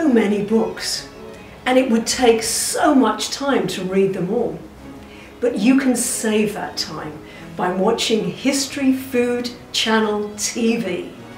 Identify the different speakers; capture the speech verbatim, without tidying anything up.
Speaker 1: many books, and it would take so much time to read them all. But you can save that time by watching History Food Channel T V.